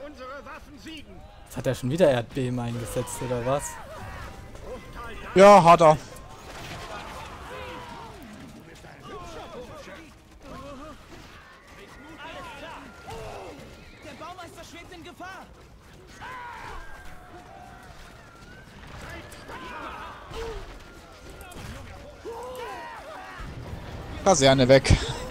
unsere Waffen siegen. Jetzt hat er schon wieder Erdbeben eingesetzt, oder was? Ja, hat er. Der Baumeister schwebt in Gefahr. Kaserne weg.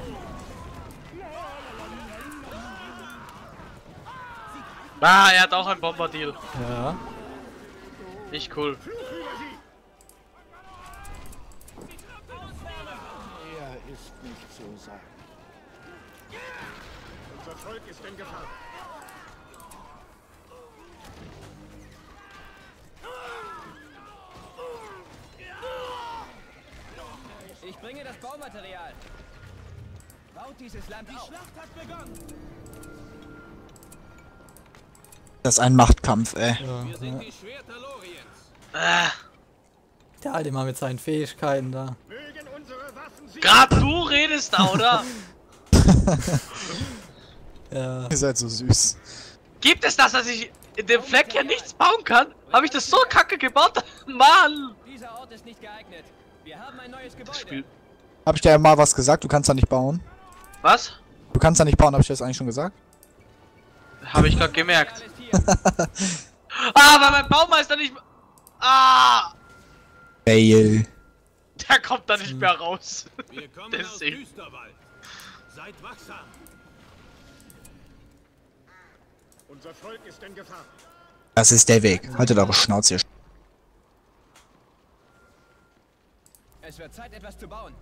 Ah, er hat auch ein Bombardier. Ja. Nicht cool. Er ist nicht so sagen. Unser Volk ist in Gefahr. Ich bringe das Baumaterial. Baut dieses Land auf. Die Schlacht hat begonnen. Das ist ein Machtkampf, ey. Wir sind die Schwerter Loriens. Der Alte mal mit seinen Fähigkeiten da. Mögen unsere Waffen siegen. Grad du redest da, oder? Ja. Ihr seid so süß. Gibt es das, dass ich in dem Fleck hier nichts bauen kann? Habe ich das so kacke gebaut? Mann! Dieser Ort ist nicht geeignet. Wir haben ein neues Das Gebäude. Spiel. Hab ich dir ja mal was gesagt? Du kannst da nicht bauen. Was? Du kannst da nicht bauen, hab ich dir das eigentlich schon gesagt? Habe ich gerade gemerkt. Ah, weil mein Baumeister nicht... Ah! Fail. Der kommt da nicht mehr raus. Wir kommen aus Deswegen. Düsterwald. Seid wachsam. Unser Volk ist in Gefahr. Das ist der Weg. Haltet eure Schnauze hier. Es wird Zeit, etwas zu bauen.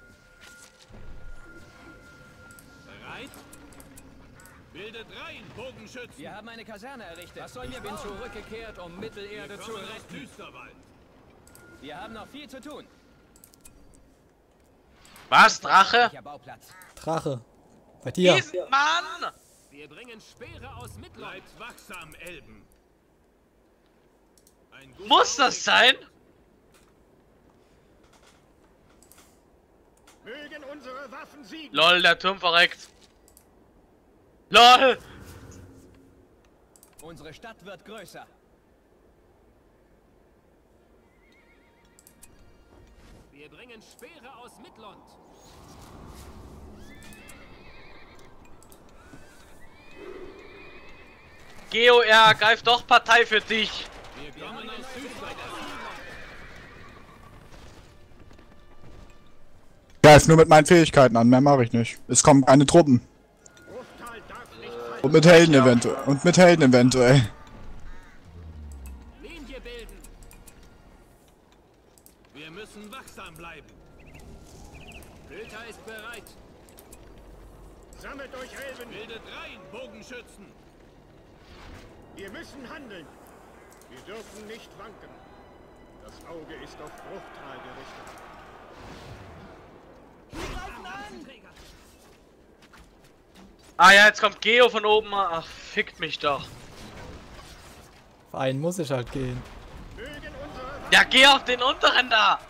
Bereit? Bildet rein, Bogenschützen. Wir haben eine Kaserne errichtet. Was sollen wir bauen? Ich bin zurückgekehrt, um Mittelerde Wir zu kommen aus retten. Düsterwald. Wir haben noch viel zu tun. Was? Drache? Welcher Bauplatz? Drache. Bei dir. Mann! Wir bringen Speere aus Mittelland. Bleibt wachsam, Elben. Ein guter Muss das sein? Mögen unsere Waffen siegen. Lol, der Turm verreckt. LOL! Unsere Stadt wird größer. Wir bringen Speere aus Midland. GOR, greift doch Partei für dich. Wir kommen aus Düsterwald. Greif nur mit meinen Fähigkeiten an, mehr mache ich nicht. Es kommen keine Truppen. Bruchtal darf nicht fallen. Und mit Helden eventuell. Und mit Helden eventuell. Linie bilden. Wir müssen wachsam bleiben. Köter ist bereit. Sammelt euch Elben. Bildet rein, Bogenschützen. Wir müssen handeln. Wir dürfen nicht wanken. Das Auge ist auf Bruchtal gerichtet. Ah ja, jetzt kommt Geo von oben. Ach, fickt mich doch. Auf einen muss ich halt gehen. Mögen unsere Waffen Ja, geh auf den unteren da.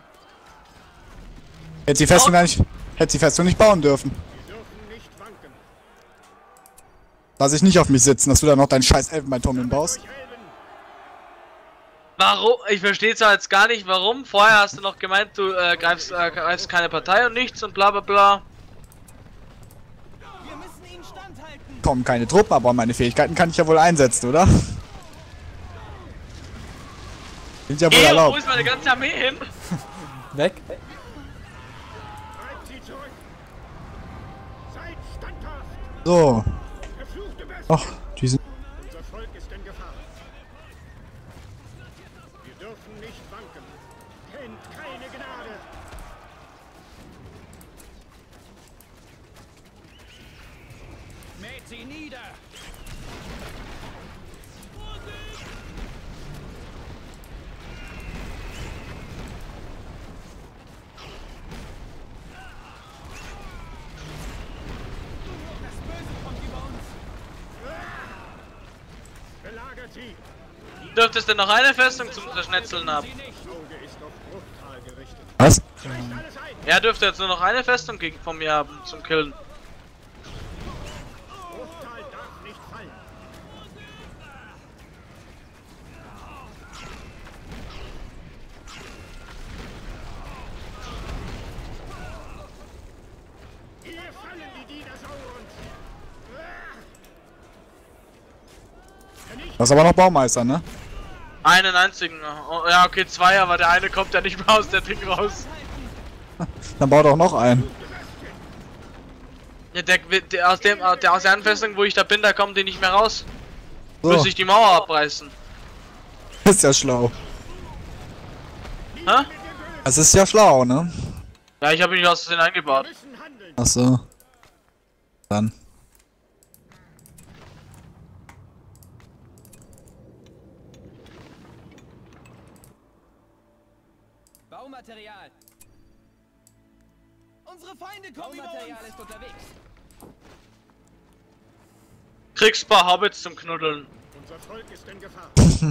Hätte die Festung gar nicht. Hätte die Festung nicht bauen dürfen. wir dürfen nicht wanken. Lass ich nicht auf mich sitzen, dass du da noch deinen scheiß Elfenbeinturm hinbaust. Euch Elben. Warum? Ich verstehe zwar jetzt gar nicht warum. Vorher hast du noch gemeint, du greifst keine Partei und nichts und bla bla bla. Wir müssen ihnen standhalten. Kommen keine Truppen, aber meine Fähigkeiten kann ich ja wohl einsetzen, oder? Sind ja wohl Geo, wo erlaubt. ist meine ganze Armee hin? Weg. Treibt sie zurück. Seid standhaft. So. Verfluchte Bestie. Ach, die sind. Unser Volk ist in Gefahr. Wir dürfen nicht wanken. Kennt keine Gnade. Mäht sie nieder. Das Böse kommt über uns. Belagert sie. Dürftest du noch eine Festung zum Zerschnetzeln haben? Sie nicht. Das Auge ist auf Bruchtal gerichtet. Was? Schleicht alles ein. Er dürfte jetzt nur noch eine Festung gegen von mir haben zum Killen. Bruchtal darf nicht fallen. Das ist aber noch Baumeister, ne? Einen einzigen. Oh, ja, okay, zwei, aber der eine kommt ja nicht mehr aus der Ding raus. Dann baut auch noch einen. Ja, der aus der Anfestung, wo ich da bin, da kommt die nicht mehr raus. So, Müsste ich die Mauer abreißen. ist ja schlau. Hä? Das ist ja schlau, ne? Ja, ich habe mich aus Versehen eingebaut. Wir müssen handeln. Ach so. Dann. Baumaterial. Unsere Feinde kommen. Baumaterial ist unterwegs. Kriegst paar Hobbits zum Knuddeln. Unser Volk ist in Gefahr.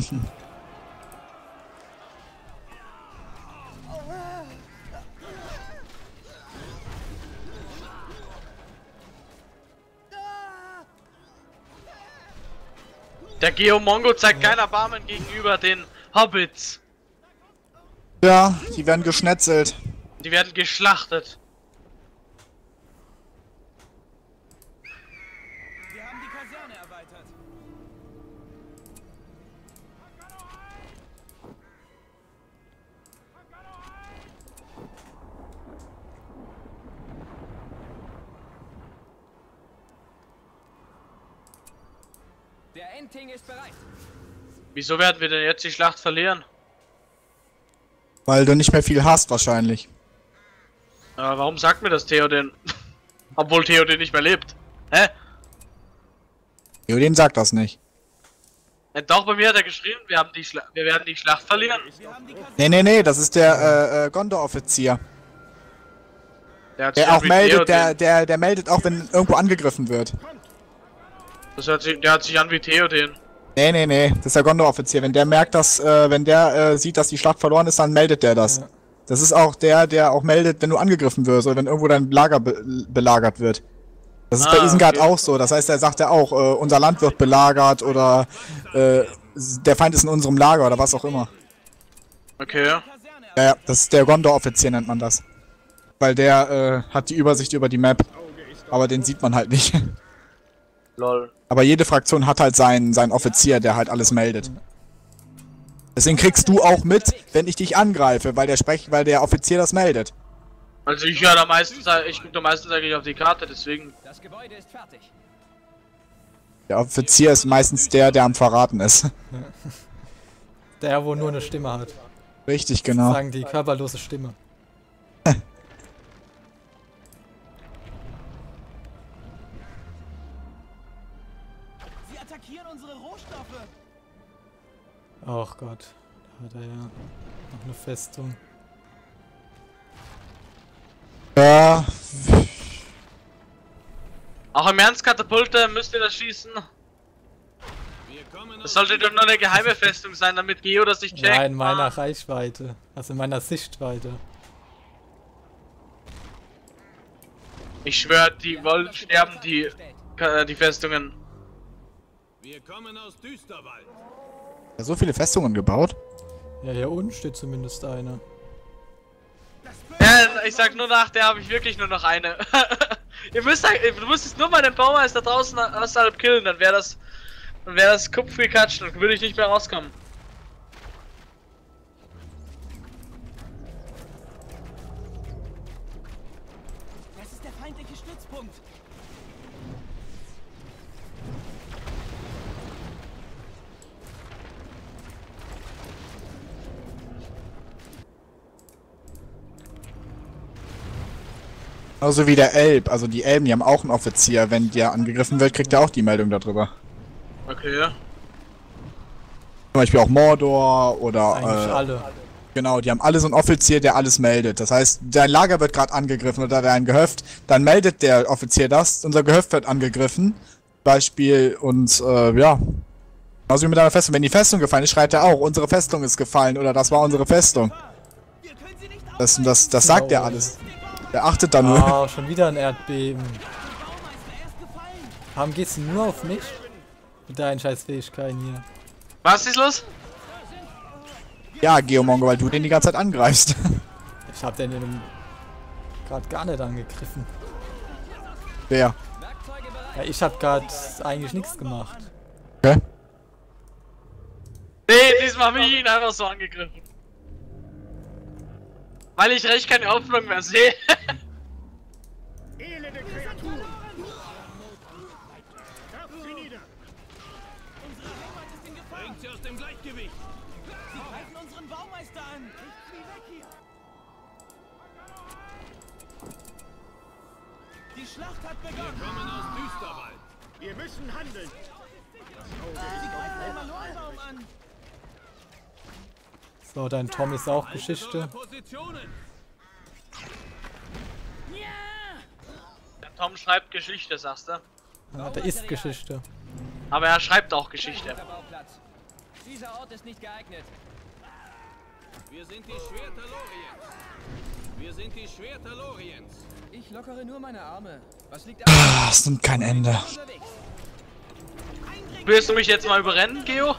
Der Geomongo zeigt kein Erbarmen gegenüber den Hobbits. Ja, die werden geschnetzelt. Die werden geschlachtet. Wir haben die Kaserne erweitert. Der Endting ist bereit. Wieso werden wir denn jetzt die Schlacht verlieren? Weil du nicht mehr viel hast, wahrscheinlich. Warum sagt mir das Theoden? Obwohl Theoden nicht mehr lebt. Hä? Theoden sagt das nicht. Doch, bei mir hat er geschrieben, wir werden die Schlacht verlieren. Nee, das ist der Gondor-Offizier. Der hat sich Der auch an wie meldet, Theoden. der meldet auch, wenn irgendwo angegriffen wird. Der hat sich an wie Theoden. Nee, das ist der Gondor-Offizier. Wenn der merkt, dass, wenn der sieht, dass die Schlacht verloren ist, dann meldet der das. Ja. Das ist auch der auch meldet, wenn du angegriffen wirst oder wenn irgendwo dein Lager belagert wird. Das ist bei Isengard okay. auch so. Das heißt, er sagt ja auch, unser Land wird belagert oder der Feind ist in unserem Lager oder was auch immer. Okay. Ja, das ist der Gondor-Offizier, nennt man das. Weil der hat die Übersicht über die Map. Aber den sieht man halt nicht. Lol. Aber jede Fraktion hat halt seinen Offizier, der halt alles meldet. Deswegen kriegst du auch mit, wenn ich dich angreife, weil der Offizier das meldet. Also ich höre da meistens, ich gucke da meistens eigentlich auf die Karte, deswegen. Das Gebäude ist fertig. Der Offizier ist meistens der am Verraten ist. Der, wo nur eine Stimme hat. Richtig, genau. Sagen die körperlose Stimme. Sie attackieren unsere Rohstoffe. Ach Gott. Da hat er ja noch eine Festung. Ja, Auch im Ernst, Katapulte, müsst ihr das schießen? Das sollte doch nur eine geheime Festung sein, damit Geo das nicht checkt. Ja, in meiner Reichweite. Also in meiner Sichtweite. Ich schwöre, die wollen sterben, die Festungen. Wir kommen aus Düsterwald. so viele Festungen gebaut. Ja, hier unten steht zumindest eine. Ja, ich sag nur nach, der habe ich wirklich nur noch eine. Du müsstest nur mal den Baumeister draußen außerhalb killen, dann wäre das Kupfgekatscht und würde ich nicht mehr rauskommen. Das ist der feindliche Stützpunkt. Genauso wie der Elb, also die Elben, die haben auch einen Offizier. Wenn der angegriffen wird, kriegt er auch die Meldung darüber. Okay, ja. Zum Beispiel auch Mordor oder Eigentlich alle. genau, die haben alle so einen Offizier, der alles meldet. Das heißt, dein Lager wird gerade angegriffen oder dein Gehöft, dann meldet der Offizier das, unser Gehöft wird angegriffen. Beispiel und ja. Genauso wie mit einer Festung. Wenn die Festung gefallen ist, schreit er auch, unsere Festung ist gefallen oder das war unsere Festung. Wir können sie nicht Das sagt er alles. Der achtet da nur. Oh, schon wieder ein Erdbeben. Warum geht's nur auf mich? Mit deinen scheiß Fähigkeiten hier. Was ist los? Ja, Geomongo, weil du den die ganze Zeit angreifst. Ich hab den gerade gar nicht angegriffen. Wer? Ja, ich hab gerade eigentlich nichts gemacht. Okay. habe ich ihn einfach so angegriffen. Weil ich recht keine Hoffnung mehr sehe. Elende Kreaturen! Werft sie nieder! Unsere Heimat ist in Gefahr. Bringt sie aus dem Gleichgewicht. Sie greifen unseren Baumeister an. Kriegt sie weg hier. Die Schlacht hat begonnen. Wir kommen aus Düsterwald. Wir müssen handeln! Das Auge Sie ist greifen den auf Malorbaum an. So, dein Tom ist auch Haltet Geschichte. eure Positionen. Der Tom schreibt Geschichte, sagst du? Ja, der ist Geschichte. Aber er schreibt auch Geschichte. Der Bauplatz. Dieser Ort ist nicht geeignet. Wir sind die Schwerter Loriens. Wir sind die Schwerter Loriens. Ich lockere nur meine Arme. Was liegt Ah, es nimmt kein Ende. unterwegs? Willst du mich jetzt mal überrennen, Geo?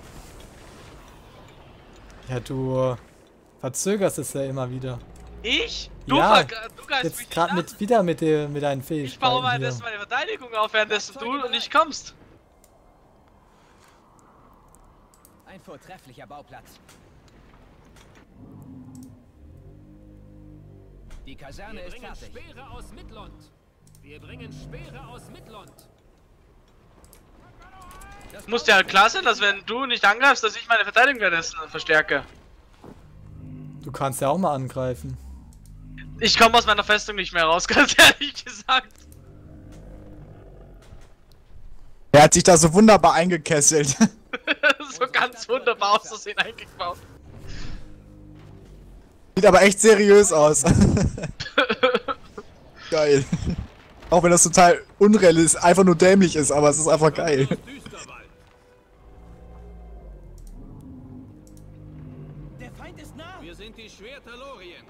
Ja, du verzögerst es ja immer wieder. Ich? Du, Ja, du greifst jetzt mich gerade nicht mit deinen an. Ich baue Fähigkeiten mal hier. das meine Verteidigung auf, währenddessen du und nicht kommst. Ein vortrefflicher Bauplatz. Die Kaserne Wir ist bringen fertig. Speere aus Midlond. Wir bringen Speere aus Midlond. Es muss ja klar sein, dass wenn du nicht angreifst, dass ich meine Verteidigung währenddessen verstärke. Du kannst ja auch mal angreifen. Ich komme aus meiner Festung nicht mehr raus, ganz ehrlich gesagt. Er hat sich da so wunderbar eingekesselt. So ganz wunderbar aus Versehen eingebaut. Sieht aber echt seriös aus. Geil. Auch wenn das total unrealistisch, einfach nur dämlich ist, aber es ist einfach geil. Aus Düsterwald. Der Feind ist nah. Wir sind die Schwerter Loriens.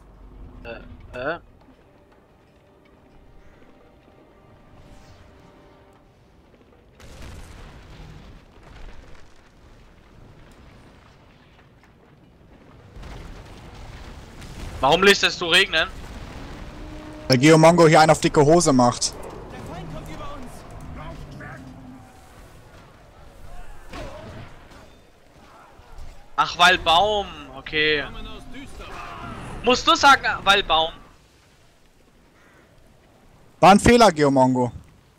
Warum lässt es du regnen? Weil Geomongo hier einen auf dicke Hose macht. Der Feind kommt über uns. Ach, weil Baum. Okay. Kommen aus Düsterwald. Musst du sagen, weil Baum. War ein Fehler, Geomongo.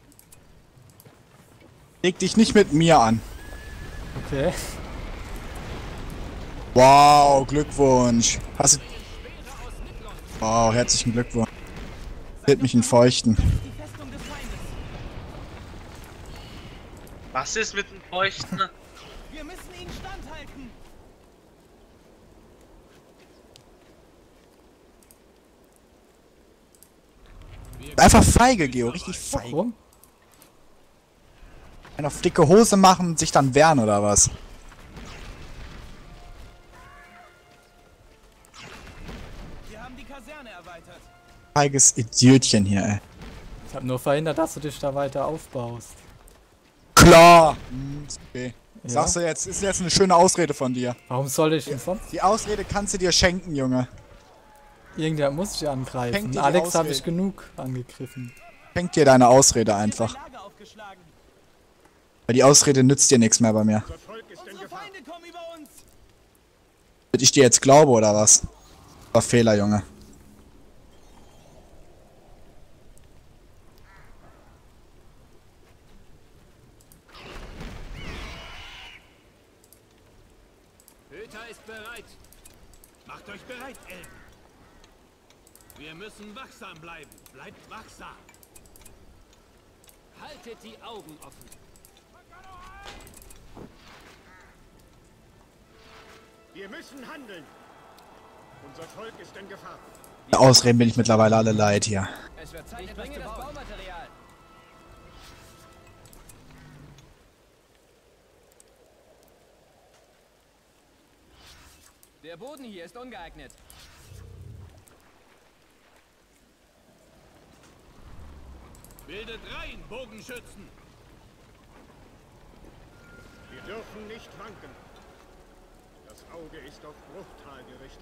Leg dich nicht mit mir an. Okay. Wow, Glückwunsch. Hast du... Wow, herzlichen Glückwunsch. Hält mich in Feuchten. Die Festung des Feindes. Was ist mit dem Feuchten? Wir müssen ihnen standhalten. Einfach feige, Geo, richtig feige. Warum? Einen auf dicke Hose machen und sich dann wehren oder was? Wir haben die Kaserne erweitert. Feiges Idiotchen hier, ey. Ich habe nur verhindert, dass du dich da weiter aufbaust. Klar! Ist okay. Ja. Sagst du jetzt, ist jetzt eine schöne Ausrede von dir. Warum soll ich denn sonst? Die Ausrede kannst du dir schenken, Junge. Irgendwer muss dich Schenk angreifen. dir die Alex habe Ausrede. ich genug angegriffen. Schenk dir deine Ausrede einfach. Lager aufgeschlagen. Weil die Ausrede nützt dir nichts mehr bei mir. Unser Volk ist in Unsere Gefahr. Feinde kommen über uns. Dass ich dir jetzt glaube oder was? War Fehler, Junge. Hüter ist bereit. Macht euch bereit, Elben. Wir müssen wachsam bleiben. Bleibt wachsam. Haltet die Augen offen. Wir müssen handeln. Unser Volk ist in Gefahr. Die Ausreden bin ich mittlerweile alle leid hier. Es wird Zeit, ich bringe das Baumaterial. Der Boden hier ist ungeeignet. Bildet rein, Bogenschützen. Wir dürfen nicht wanken. Das Auge ist auf Bruchtal gerichtet.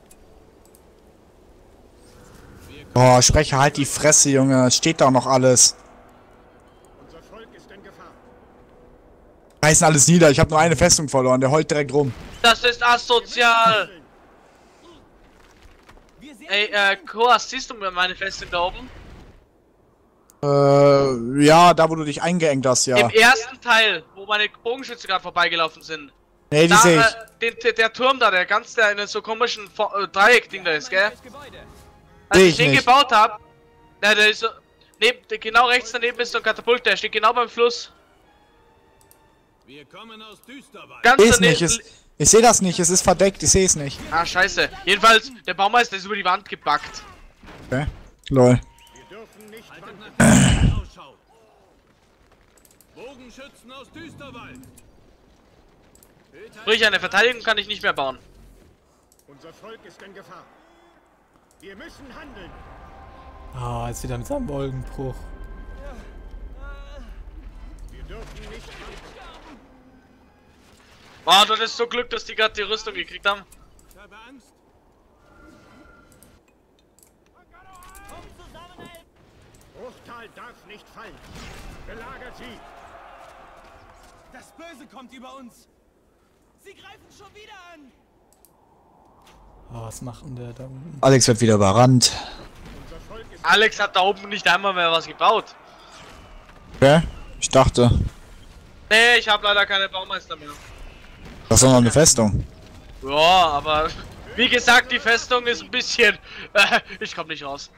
Boah, spreche halt die Fresse, Junge. Es steht da noch alles. Unser Volk ist in Gefahr. Reißen alles nieder, ich habe nur eine Festung verloren, der heult direkt rum. Das ist asozial! Ey, Koas, siehst du mir meine Festung da oben? Ja, da wo du dich eingeengt hast, ja. Im ersten Teil, wo meine Bogenschütze gerade vorbeigelaufen sind. Nee, die Da, sehe ich. der Turm da, der in so komischen Dreieck-Ding da ist, gell? Als Seh ich ich den nicht. gebaut hab, der ist so, genau rechts daneben ist so ein Katapult, der steht genau beim Fluss. Wir kommen aus Düsterwald. Ganz Ich daneben. sehe es nicht, ich sehe das nicht, es ist verdeckt, ich sehe es nicht. Ah, scheiße. Jedenfalls, der Baumeister ist über die Wand gebackt. Okay. Lol. Wir dürfen nicht Haltet wanken. nach Süden Ausschau. Bogenschützen aus Düsterwald. Sprich, eine Verteidigung kann ich nicht mehr bauen. Unser Volk ist in Gefahr. Wir müssen handeln. Ah, jetzt wieder mit seinem Wolkenbruch. Wir dürfen nicht wanken. Oh, das ist so Glück, dass die gerade die Rüstung gekriegt haben. Ich habe Angst. Bruchtal darf nicht fallen. Belagert sie. Das Böse kommt über uns. Sie greifen schon wieder an. Oh, was macht denn der da unten? Alex wird wieder überrannt. Unser Volk ist Alex hat da oben nicht einmal mehr was gebaut. Okay? Ich dachte, Nee, ich habe leider keine Baumeister mehr. das ist doch noch eine Festung. Ja, aber wie gesagt, die Festung ist ein bisschen... ich komm nicht raus.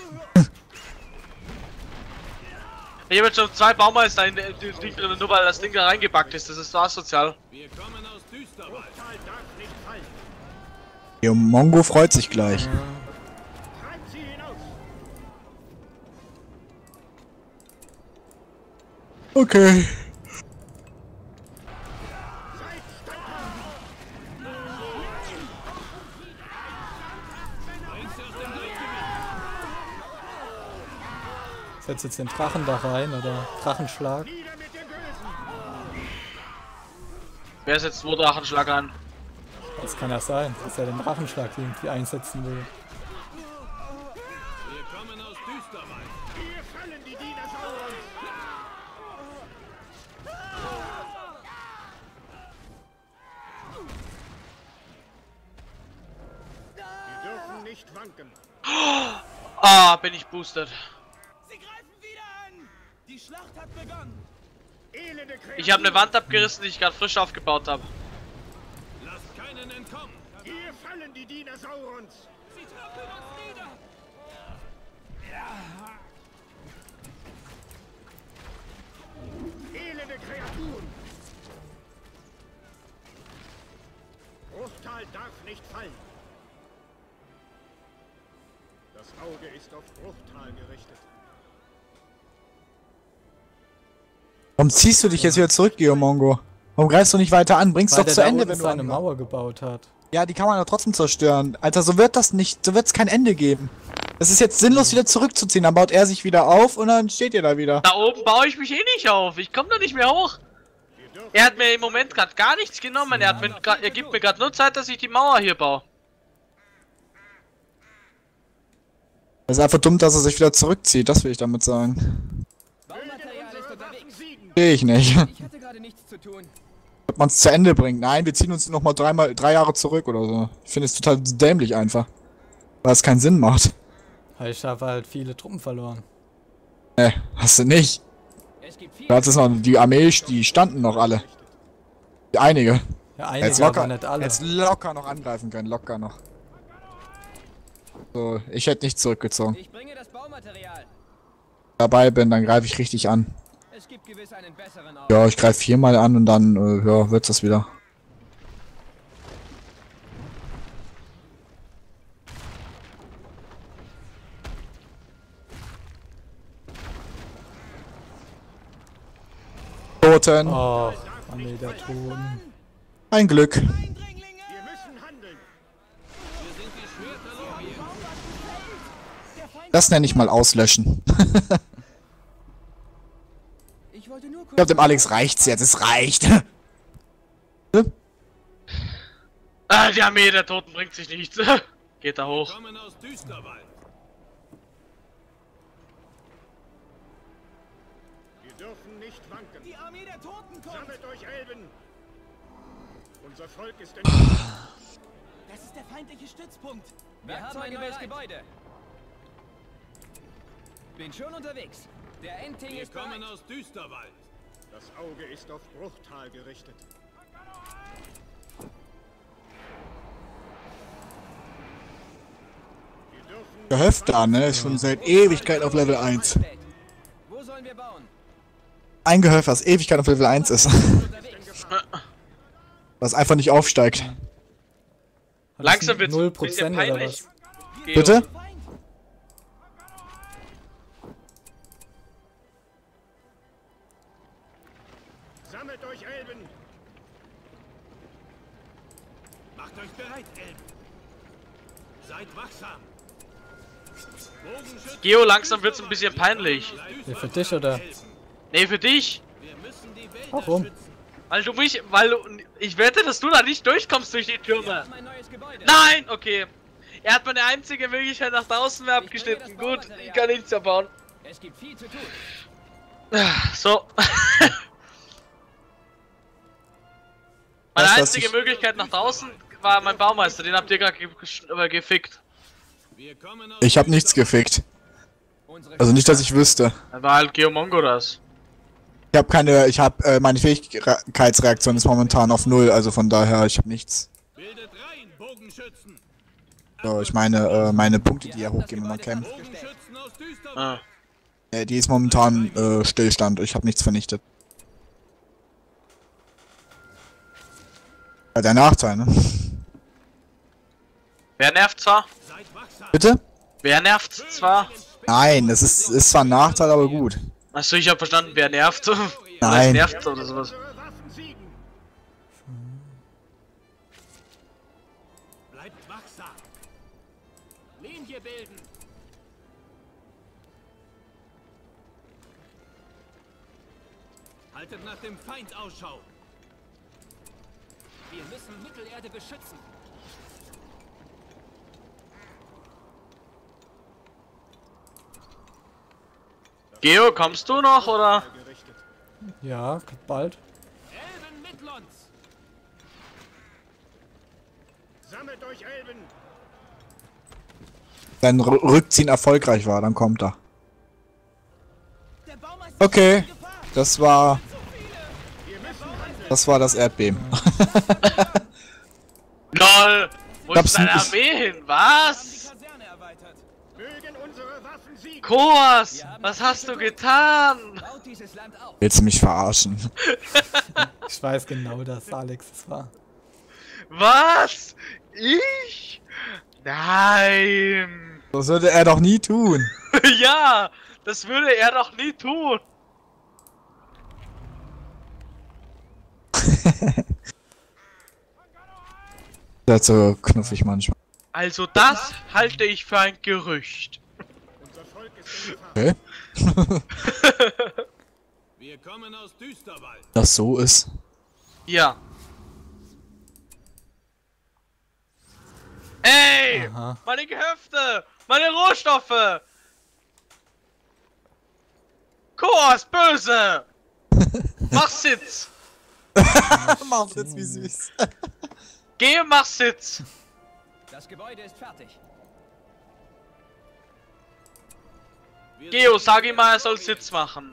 Ich habe jetzt schon 2 Baumeister in dem Ding drin, nur weil das Ding da reingebackt ist. Das ist so asozial. Wir kommen aus Düsterwald. Bruchtal darf nicht fallen. Ihr Mongo freut sich gleich. Treibt sie hinaus. Okay. Seid standhaft. Setzt jetzt den Drachen da rein oder Drachenschlag? Nieder mit dem Bösen. Wer setzt 2 Drachenschlag an? Das kann ja sein, dass er den Drachenschlag irgendwie einsetzen will. Wir kommen aus Düsterwald. Hier fallen die Diener Saurons. Wir dürfen nicht wanken. Ah, bin ich boosted. Sie greifen wieder an. Die Schlacht hat begonnen. Elende Kreaturen. Ich habe eine Wand abgerissen, die ich gerade frisch aufgebaut habe. Lasst keinen entkommen. Hier fallen die Diener Saurons. Sie trampeln uns nieder. Elende Kreaturen. Bruchtal darf nicht fallen. Das Auge ist auf Bruchtal gerichtet. Warum ziehst du dich jetzt wieder zurück, Geomongo? Warum greifst du nicht weiter an? Bring's Weil doch der zu da Ende, unten wenn du seine an- Mauer gebaut hat. Ja, die kann man doch trotzdem zerstören. Alter, so wird das nicht, so wird's kein Ende geben. Es ist jetzt sinnlos, wieder zurückzuziehen. Dann baut er sich wieder auf und dann steht ihr da wieder. Da oben baue ich mich eh nicht auf. Ich komme da nicht mehr hoch. Er hat mir im Moment gerade gar nichts genommen. Er gibt mir gerade nur Zeit, dass ich die Mauer hier baue. Es ist einfach dumm, dass er sich wieder zurückzieht, das will ich damit sagen. Baumaterial ist unterwegs. Sehe ich nicht. Ich hatte gerade nichts zu tun. Ob man es zu Ende bringt. Nein, wir ziehen uns nochmal 3 Jahre zurück oder so. Ich finde es total dämlich einfach. Weil es keinen Sinn macht. Ich habe halt viele Truppen verloren. Ne, hast du nicht. Es gibt viel. Da hat es noch, die Armee, die standen noch alle. Einige. Ja, einige, Jetzt locker, aber nicht alle. jetzt locker noch angreifen können, locker noch. So, ich hätte nicht zurückgezogen. Ich bringe das Baumaterial. Dabei bin, dann greife ich richtig an. Es gibt gewiss einen besseren Ort. Ja, ich greife 4-mal an und dann, ja, wird's das wieder. Toten. Oh, Armee der Toten. Ein Glück. Eindringlinge! Wir müssen handeln. Das nenne ich mal auslöschen. Ich wollte nur Ich glaube, dem Alex reicht's jetzt. Es reicht. Ah, die Armee der Toten bringt sich nichts. Geht da hoch. Kommen aus Düsterwald. Wir dürfen nicht wanken. Die Armee der Toten kommt! Sammelt euch, Elben! Unser Volk ist in... Das ist der feindliche Stützpunkt. Wir haben ein neues Gebäude. Bin schon unterwegs. Der Endting Wir ist bereit. kommen aus Düsterwald. Das Auge ist auf Bruchtal gerichtet. Wir dürfen... Gehöft da, ne? Ist schon seit Ewigkeit auf Level 1. Wo sollen wir bauen? Ein Gehöft, was Ewigkeit auf Level 1 ist. Unterwegs. Was einfach nicht aufsteigt. Hat Langsam das wird's 0% bisschen oder peinlich. was? Geo. Bitte? Feind. Sammelt euch, Elben! Macht euch bereit, Elben. Seid wachsam. Bogenschützen. Geo, langsam wird's ein bisschen peinlich. Ja, für dich oder? Nee, für dich. Wir müssen die Wälder Warum? schützen. Ich wette, dass du da nicht durchkommst durch die Wir Türme. haben ein neues Gebäude. Nein, okay. Er hat meine einzige Möglichkeit nach draußen mehr abgeschnitten. Gut, ich kann nichts erbauen. Es gibt viel zu tun. So. Meine Was, dass einzige ich- Möglichkeit nach draußen war mein Baumeister. Den habt ihr gerade gefickt. Wir kommen aus Ich hab nichts gefickt. Unsere Also nicht, dass ich wüsste. Dann war halt Geomongo das. Meine Fähigkeitsreaktion ist momentan auf 0, also von daher, ich habe nichts. Bildet rein, Bogenschützen. So, ich meine, meine Punkte, die ja hochgehen, wenn man kämpft. Bogenschützen aus Düsterwald. Ah. Die ist momentan Stillstand, ich habe nichts vernichtet. Ja, der Nachteil, ne? Wer nervt zwar? Seid wachsam. Bitte? Wer nervt zwar? Nein, das ist zwar ein Nachteil, aber gut. Achso, ich hab verstanden, wer nervt. Oder es Nein. nervt oder sowas. Unsere Waffen siegen! Bleibt wachsam. Linie bilden. Haltet nach dem Feind Ausschau. Wir müssen Mittelerde beschützen. Geo, kommst du noch oder? Gerichtet. Ja, bald. Elben mit uns. Sammelt euch, Elben! Wenn Rückziehen erfolgreich war, dann kommt er. Der Baumeister Okay, ist in Gefahr. das war Wir müssen handeln! das Erdbeben. LOL! Wo Glaub's ist deine nicht. Armee hin? Die Was? Kaserne erweitert. Mögen unsere Waffen siegen! Koas! Was hast du getan? Baut dieses Land auf. Willst du mich verarschen? Ich weiß genau, dass Alex es war. Was? Ich? Nein! Das würde er doch nie tun. Ja! Das würde er doch nie tun! Der ist so knuffig manchmal. Also das halte ich für ein Gerücht. Unser Volk ist in Gefahr. Okay, Wir kommen aus Düsterwald. das so ist. Ja. Ey! Aha. Meine Gehöfte! Meine Rohstoffe! Koas, böse! Mach Sitz! Mach jetzt wie süß. Geh, mach Sitz! Das Gebäude ist fertig. Wir Geo, sind sag ihm mal, er soll Sitz machen.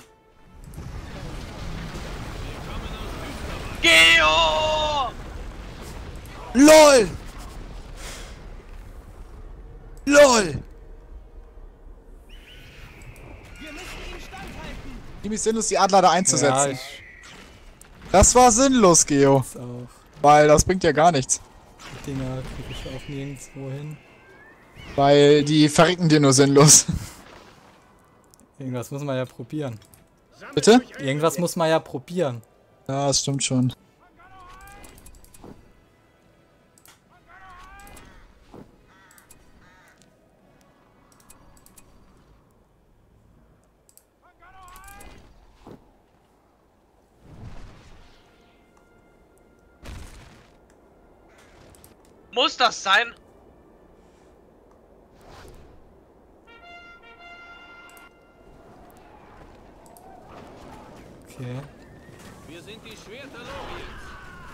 Geo! LOL! LOL! Wir müssen ihn standhalten. Ziemlich sinnlos, die Adler da Ja, einzusetzen. ich Das war sinnlos, Geo. weiß auch. Weil das bringt ja gar nichts. Die Dinger kriege ich auch nirgendwo hin. Weil die verrecken dir nur sinnlos. Irgendwas muss man ja probieren. Sammelt Bitte? euch, Elben! Irgendwas muss man ja probieren. Ja, das stimmt schon. Muss das sein? Okay. Wir sind die Schwerter Loriens.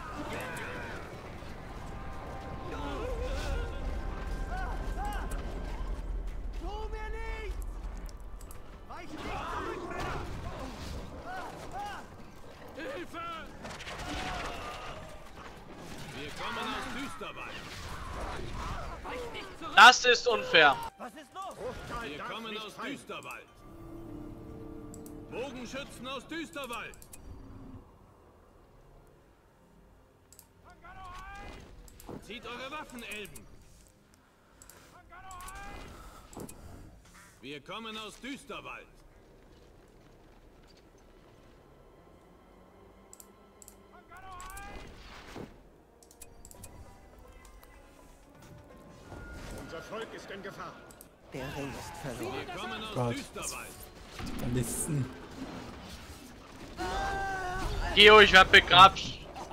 Tu mir nichts! Weich nicht zurück, Männer! Hilfe! Wir kommen aus Düsterwald. Weich nicht zurück! Das ist unfair. Was ist los? Bruchtal Wir darf kommen nicht aus fallen. Düsterwald. Bogenschützen aus Düsterwald. Zieht eure Waffen, Elben. Wir kommen aus Düsterwald. Unser Volk ist in Gefahr. Der Ring ist verloren. Wir kommen aus Gott. Düsterwald. Listen. Geo, ich werd begrapscht.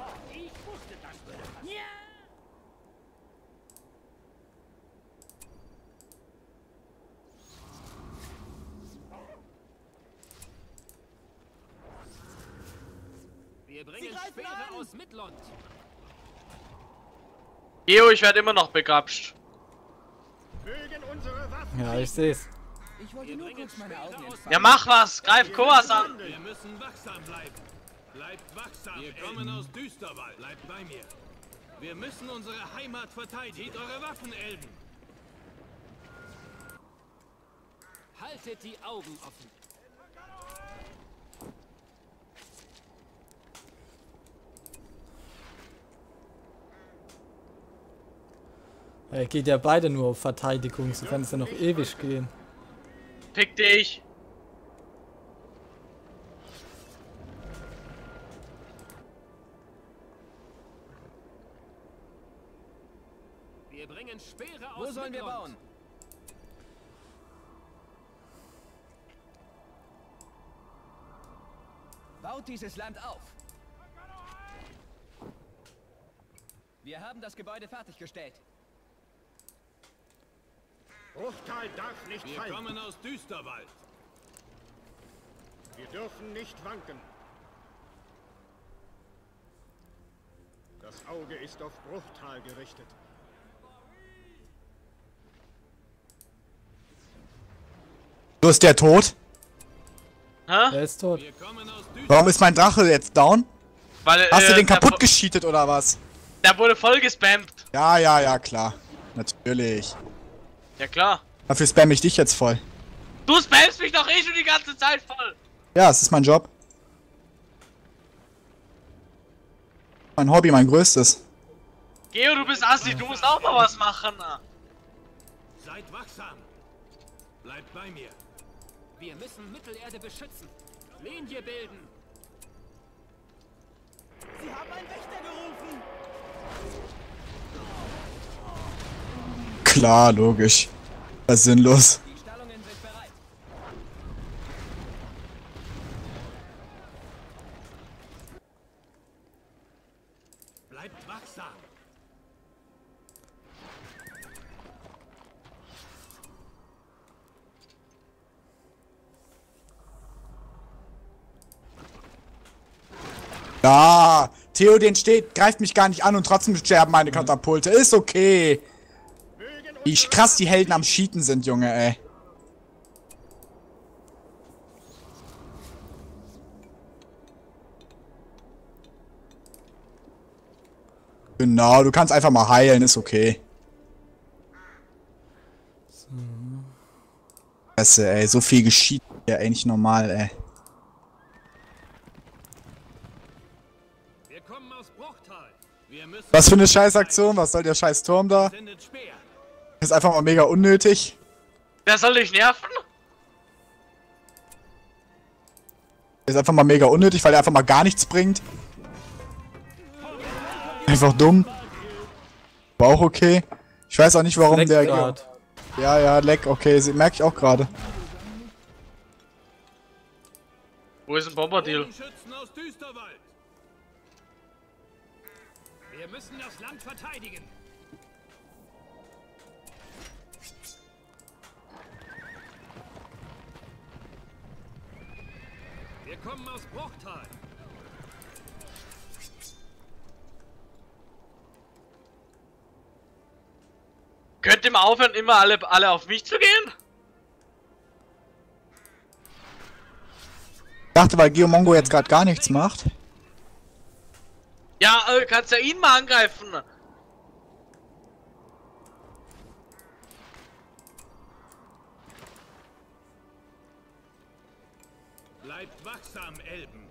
Wir bringen Speere aus Midland. Geo, ich werd immer noch begrapscht. Mögen unsere Waffen Ja, ich seh's. Ich wollte nur kurz meine Augen entspannen. Ja, mach was. Greif Koas an. Wir müssen wachsam bleiben. Bleibt wachsam. Wir kommen aus Düsterwald. Bleibt bei mir. Wir müssen unsere Heimat verteidigen. Zieht eure Waffen, Elben. Haltet die Augen offen. Geht ja beide nur auf Verteidigung, so kann es ja noch ewig gehen. Fick dich. Wir bringen Speere Wo aus sollen wir Midland. bauen? Baut dieses Land auf. Wir haben das Gebäude fertiggestellt. Bruchtal darf nicht Wir fallen. kommen aus Düsterwald. Wir dürfen nicht wanken. Das Auge ist auf Bruchtal gerichtet. So, ist der tot? Hä? Er ist tot. Wir kommen aus Düsterwald. Warum ist mein Drache jetzt down? Weil, Hast du den der kaputt gescheatet oder was? Der wurde voll gespammt. Ja, ja, ja, klar. Natürlich. Ja klar. Dafür spam ich dich jetzt voll. Du spammst mich doch eh schon die ganze Zeit voll. Ja, es ist mein Job. Mein Hobby, mein größtes. Geo, du bist assi, du musst auch mal was machen. Seid wachsam. Bleibt bei mir. Wir müssen Mittelerde beschützen. Linie bilden. Sie haben einen Wächter gerufen. Klar, logisch. Das ist sinnlos. Die Stallungen sind bereit. Bleibt wachsam. Ja, Theoden steht, greift mich gar nicht an und trotzdem sterben meine Katapulte. Ist okay. Mögen Wie krass die Helden am Cheaten sind, Junge, ey. Genau, du kannst einfach mal heilen, ist okay. Scheiße, ey, so viel geschieht ja ey, nicht normal, ey. Wir kommen aus Bruchtal. Wir müssen Was für eine Scheißaktion, was soll der scheiß Turm da? sendet Speer. Ist einfach mal mega unnötig. Der soll dich nerven? Ist einfach mal mega unnötig, weil er einfach mal gar nichts bringt. Einfach dumm. War auch okay. Ich weiß auch nicht, warum Leckt der... grad. Ja, ja, leck, okay, merke ich auch gerade. Wo ist ein Bombardier? Bogenschützen aus Düsterwald. Wir müssen das Land verteidigen. Wir kommen aus Bruchtal. Könnt ihr mal aufhören, immer alle auf mich zu gehen? Ich dachte, weil Geomongo jetzt gerade gar nichts macht. Ja, kannst ja ihn mal angreifen. Bleibt wachsam, Elben.